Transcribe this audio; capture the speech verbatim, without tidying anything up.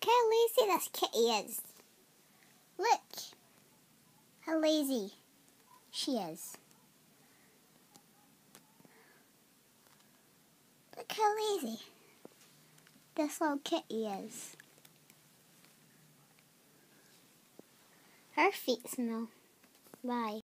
how lazy this kitty is. Look how lazy she is. Look how lazy this little kitty is. Her feet smell. Bye.